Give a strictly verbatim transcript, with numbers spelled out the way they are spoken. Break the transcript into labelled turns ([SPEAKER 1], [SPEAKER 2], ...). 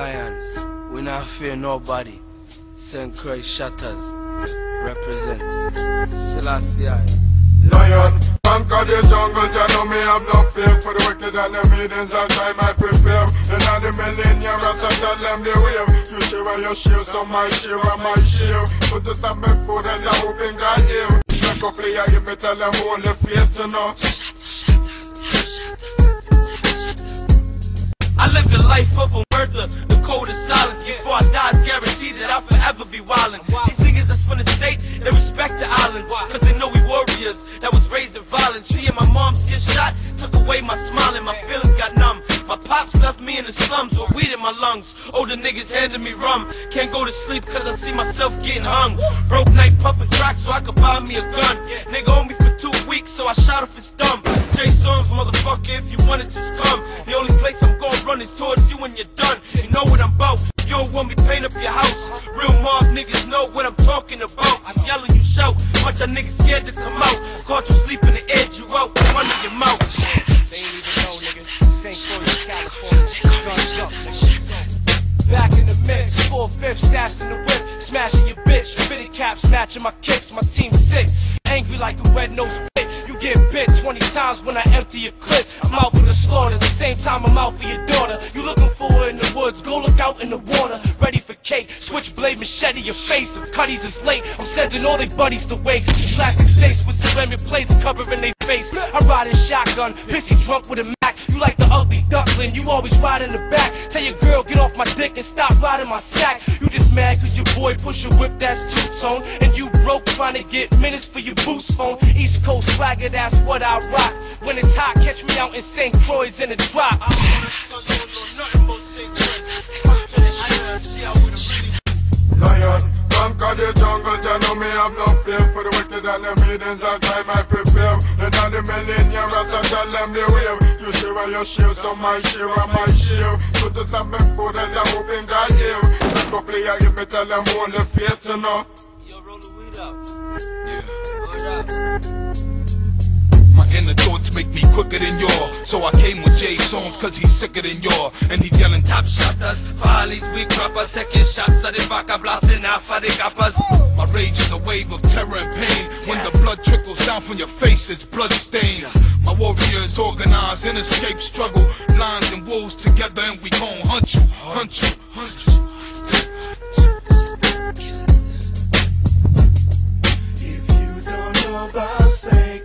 [SPEAKER 1] Lions, we not fear nobody. Saint Croix Shatters represent Selassie I.
[SPEAKER 2] Lion, conquer the jungle, you know me have no fear. For the wicked and the maidens, that time I prepare. And all the millennium, Rasta tell them the way. You share your shield, so my share and my shield. Put it on my foot as I open God ear. Like a player, you me tell them only faith to know.
[SPEAKER 3] I live the life of a murderer, the code of silence. Before I die, it's guaranteed that I'll forever be wildin'. These niggas that's from the state, they respect the islands, cause they know we warriors that was raised in violence. Seeing my moms get shot took away my smiling, my feelings got numb. My pops left me in the slums with weed in my lungs. Older niggas handing me rum. Can't go to sleep cause I see myself getting hung. Broke night pumping crack so I could buy me a gun. Nigga owned me for two weeks so I shot off his thumb. J Songs, motherfucker, if you wanna just come. The only place I'm gonna run is towards you when you're done. You know what I'm about. You don't want me paint up your house. Real mob niggas know what I'm talking about. You yell and you shout. Bunch of niggas scared to come out. Caught you sleeping the edge you out from under your mouth.
[SPEAKER 4] They ain't even know, nigga. Saint Croix, California. Back in the mix, four-fifths stashed in the whip. Smashing your bitch, fitted caps, matching my kicks. My team's sick, angry like a red-nosed pit. You get bit twenty times when I empty your clip. I'm out for the slaughter, the same time I'm out for your daughter. You looking for her in the woods, go look out in the water. Ready for cake, switchblade machete your face. If Cuddies is late, I'm sending all they buddies to waste. Plastic safes with ceramic plates covering their face. I ride in shotgun, pissy drunk with a Mac. You like the ugly duckling, you always ride in the back. Tell your girl get off my dick and stop riding my sack. You just mad cause your boy push a whip that's two-tone. And you broke trying to get minutes for your boost phone. East Coast swagger, that's what I rock. When it's hot, catch me out in Saint Croix in the drop.
[SPEAKER 2] Lion, conquer the jungle, you know me have no fear. For the wicked and the maidens, that time I prepare. And all the millennium, Rasta tell them the way. You share your shield, so my share and my shield. Put us on my foot as I open God ear. Like a player, you me tell them only faith to know.
[SPEAKER 3] Yo, roll the weed up. Yeah, roll it up.
[SPEAKER 5] My inner thoughts make me quicker than y'all. So I came with J Songs cause he's sicker than y'all. And he yelling top shotters, for all these weak rappers, taking shots at the vaca, blasting out for the gappers. My rage is a wave of terror and pain. When the blood trickles down from your face, it's blood stains. My warriors organize and escape struggle. Lions and wolves together and we gon' hunt you, hunt you, hunt you.
[SPEAKER 6] If you don't know about Saint